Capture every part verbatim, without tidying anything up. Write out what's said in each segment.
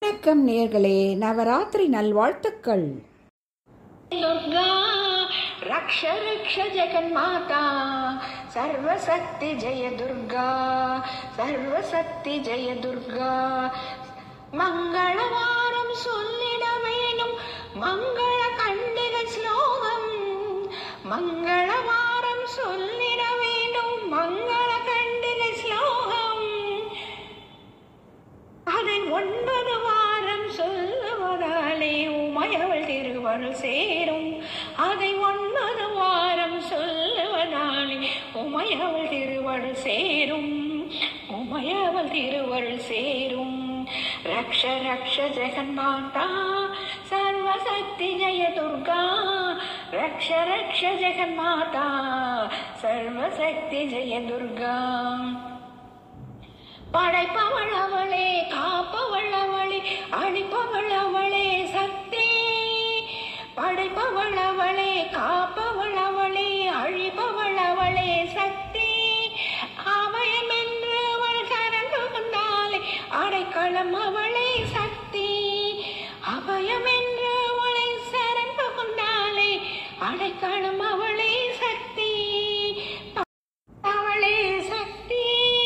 வணக்கம் நேயர்களே, நவராத்திரி நல்வாழ்த்துக்கள். दुर्गा रक्ष रक्ष जगन्माता सर्वशक्ति जय दुर्गा सर्वशक्ति जय दुर्गा मंगलवारम சொல்லிட வேணும் மங்கள கண்டிக ஸ்லோகம் மங்களவாரம் சொல்லிட வேண்டும் மங்கள கண்டிக ஸ்லோகம் அதை ஒன்பது வாரம் சொல்லுவதாலே உமையவள் திருவருள் சேரும் அதை ஒன்பது வாரம் சொல்லுவதாலே உமையவள் திருவருள் சேரும் உமையவள் திருவருள் சேரும் ரக்ஷ ரக்ஷ ஜெகன்மாதா சர்வசக்தி ஜெய துர்கா ரக்ஷ ரக்ஷ ஜெகன்மாதா சர்வசக்தி ஜெய துர்கா படைப்பவள் அவளே காப்பவள் அவளே அழிப்பவள் அவளே சக்தி படைப்பவள் அவளே காப்பவள் அவளே அழிப்பவள் அவளே சக்தி அபயம் என்று அவள் சரண் புகுந்தாலே அடைக்கலம் அவளே சக்தி அபயம் என்று அவளை சரண் புகுந்தாலே அடைக்கலம் அவளே சக்தி அவளே சக்தி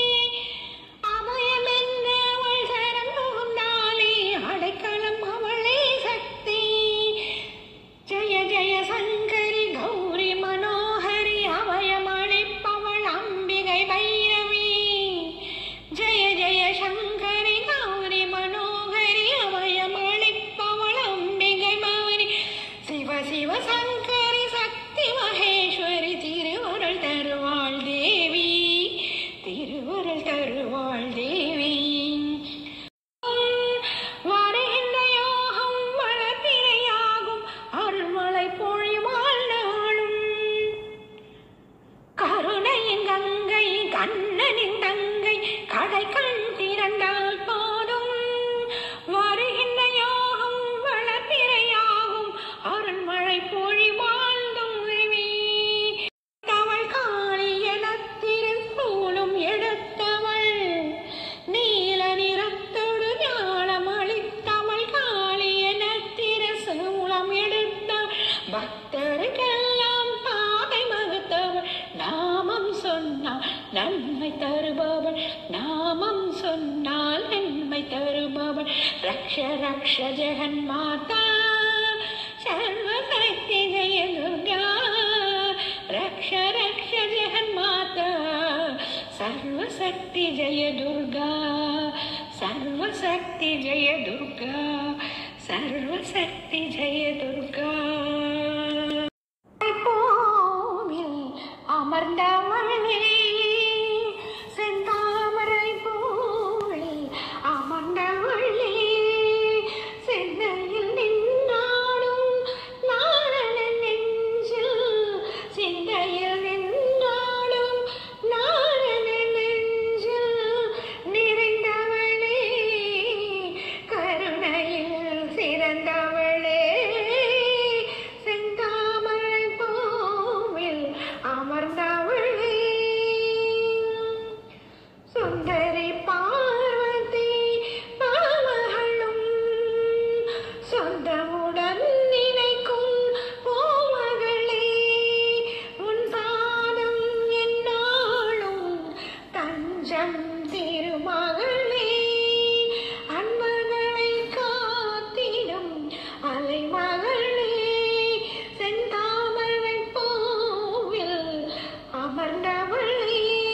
அடைக்கலம் அவளே சக்தி ஜெய ஜெய சங்கரி கௌரி மனோஹரி அபயமளிப்பவள் அம்பிகை பைரவி ஜெய ஜெய சங்கரி கௌரி மனோஹரி அபயமளிப்பவள் அம்பிகை பைரவி சிவ சிவ சங்கரி சக்தி மகேஸ்வரி திருவருள் தருவாள் தேவி திருவருள் தருவாள் தேவி கண்ணனின் தங்கை கடை கண் திறந்தால் போதும் வருகின்ற யோகம் வளர்த்திரையாகும் அருண்மழை பொழி வாழ்ந்தும் தவள் காளி என திருப்பூலும் எடுத்தவள் நீல நிறத்தோடு ஞானம் அளித்தவள் காளி என திருசூலம் எடுத்த பக்தருக்கெல்லாம் பாதை மகுத்தவள் நாமம் சொன்னாள் நன்மை தருபவள் நாமம் சொன்னால் நன்மை தருபவள் ரக்ஷ ரக்ஷ ஜெகன்மாதா சர்வசக்தி ஜெய துர்கா ரக்ஷ ரக்ஷ ஜெகன்மாதா சர்வசக்தி ஜெய துர்கா சர்வசக்தி ஜெய துர்கா சர்வசக்தி ஜெய துர்கா அமர்ந்தவளே செந்தாமரை போல் அமர்ந்தவளே சென்னையில் நின்றாடும் நாரணன் நெஞ்சில் சிந்தையில் நின்றாடும் நாரணன் நெஞ்சில் நிறைந்தவளே கருணையில் சிறந்தவளே செந்தாமரை போல் அமர்ந்தவளே சுந்தரி பார்வதி பாவகளும் சொந்தமுடன் நினைக்கும் பூமகளே உன் பாதம் என்னாலும் தஞ்சம் திருமகளே அன்பர்களை காத்திடும் அலைமகளே செந்தாமரை பூவில் அமர்ந்தவளே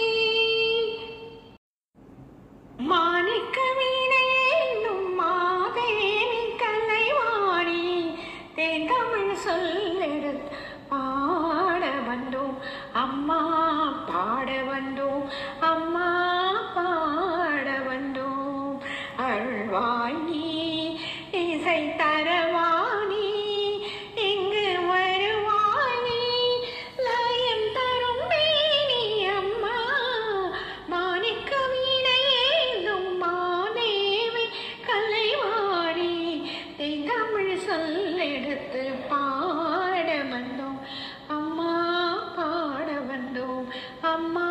மாணிக்க வீணை என்னும் மாதேவி கலைவாணி தேந்தமிழ் சொல்லெடுத்து பாட வந்தோம் அம்மா பாட வந்தோம் அம்மா பாட வந்தோம் அழ்வாய் நீ இசை தரவாணி இங்கு வருவாய் நீ லயம் தரும் மேனி அம்மா மாணிக்க வீணை ஏந்தும் மாதேவி கலைவாணி தேந்தமிழ் சொல்லெடுத்து பாட வந்தோம் அம்மா பாட வந்தோம் அம்மா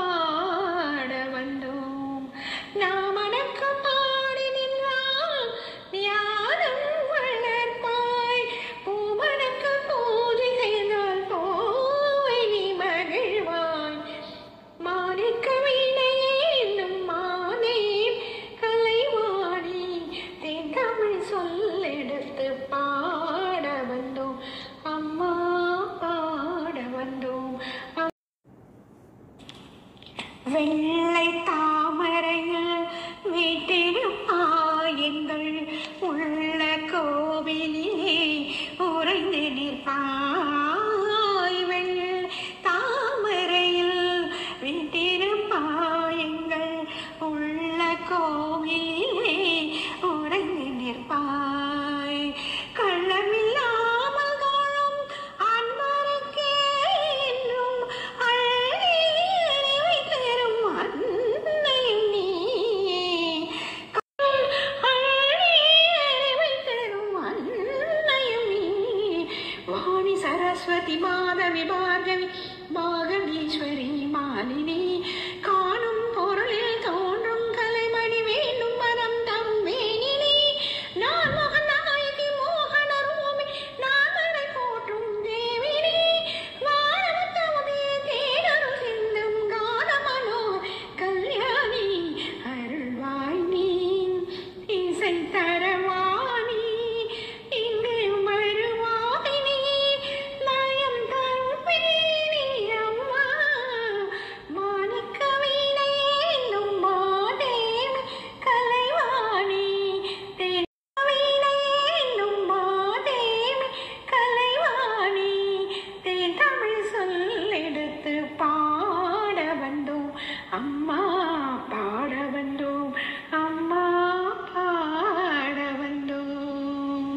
பாட வந்தோம் நாமணக்க பாடி நின்றால் வெள்ளை தாமரையில் வீட்டிருப்பாய் எங்கள் உள்ள கோவிலிலே உறைந்து நிற்பாய். வெள்ளை தாமரையில் வீட்டிருப்பாய் எங்கள் உள்ள கோவிலிலே உறைந்து நிற்பாய். கள்ளமில்லாமல் வாழும் அன்பருக்கே என்றும் அள்ளி தரும் அன்னையும் நீ. அள்ளி தரும் அன்னையும் நீ. வாணி சரஸ்வதி மாதவி பார்கவி பாகவீஸ்வரி மாலினி காணும் பொருளில் தோன்றும் கலைமணி வேண்டும் மனம் தம்பேனி. நான் மகநாயகி மோகன ரூபி நான் மனை போற்றும் தேவினி. வாழமுத்தமுதே தேனருள் சிந்தும் கானமனோ கல்யாணி அருள்வாய் நீ. இசை தரவாணி இங்கு வருவாய் நீ. லயம் தருவேனி அம்மா மாணிக்க வீணை என்னும் மாதேவி கலைவாணி. தேன் வீணை என்னும் மாதேவி கலைவாணி. தேன் தமிழ் சொல்லெடுத்து பாட வந்தோம் அம்மா பாட வந்தோம் அம்மா பாட வந்தோம்.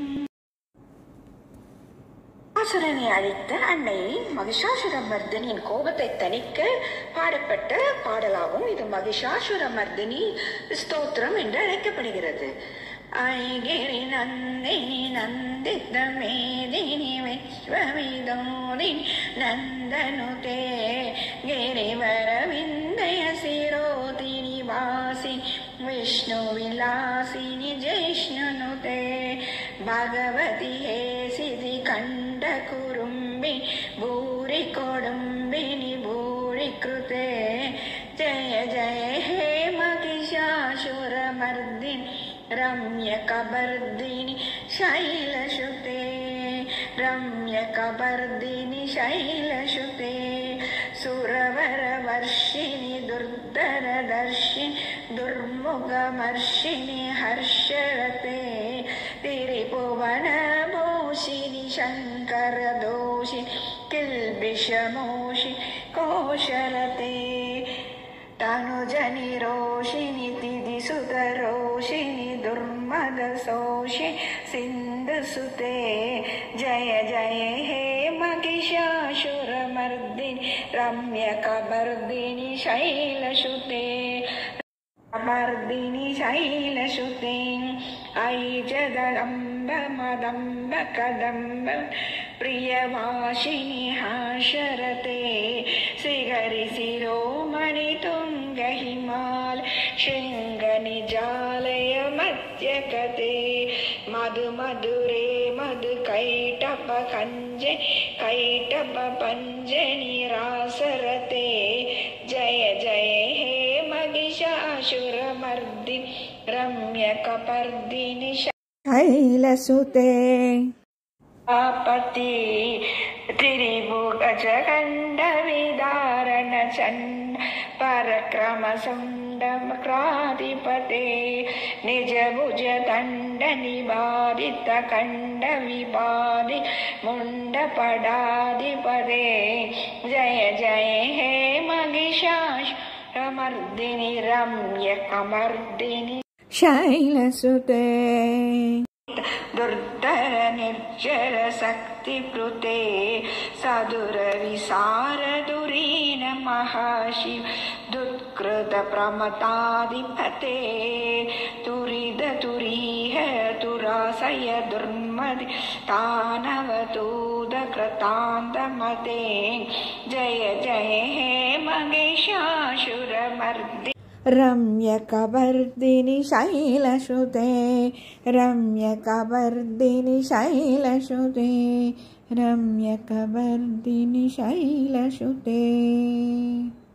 அசுரனை அழித்த அன்னை மகிஷாசுரமர்தினியின் கோபத்தை தணிக்க பாடப்பட்ட பாடலாகும். இது மகிஷாசுரமர்தினி ஸ்தோத்திரம் என்று அழைக்கப்படுகிறது. ஐகிரி நந்தினி நந்தித மேதினி விஸ்வவிதோதி நந்தனுதே गिरिवर विंदय सिरोदिनि वासी विष्णु विलासिनि जैष्णुनुते भगवती हे सिद्धि कंड कुरुंबि भूरि कोडुंबिनि भूरि कृते जय जय हे महिषासुरमर्दिनि रम्य कबर्दिनि शैलसुते रम्य कबर्दिनि शैलसुते सुरवर वर्षिणि दुर्धर दर्शिनि दुर्मुखमर्षिणि हर्षरते त्रिभुवन भूषिणि शंकर दोषिणि किल्बिषमोषि कोशरते तनुजनि रोषिणि तिदिसुत रोषिणि दुर्मदशोषि सिन्धुसुते जय जय हे महिषासुरमर्दिनि रम्यकबर्दिनि शैलसुते मर्दिनि शैलसुते ऐजदम्ब मदम्ब कदम्ब प्रियवासिनि हाशरते श्रीहरि शिरोमणि तुंग हिमाल शृंगनि जालय मध्यकते मधु मधुरे मधु कैटप कंजे कैटप पंजनि रासरते जय जय हे महिषासुरमर्दिनि रम्यकपर्दिनि शैलसुते आपति त्रिभुगजगण्ड विदारण चण्ड परक्रम सुण्डमक्राधिपते निज भुज दण्ड निबाधित खण्ड विबाधि मुण्ड पडाधिपते जय जय हे महिषासुरमर्दिनि रम्यकमर्दिनि शैलसुते दुर्धर निर्जर शक्ति प्रुते सदुर विसार दुरीन महाशिव दुत्कृत प्रमताधिपते तुरिद तुरीह तुरासय दुर्मदि तानवतूद कृतान्तमते जय जय हे महिषासुरमर्दिनि रम्यकबर्दिनि शैलसुते रम्यकबर्दिनि शैलसुते रम्यकबर्दिनि शैलसुते।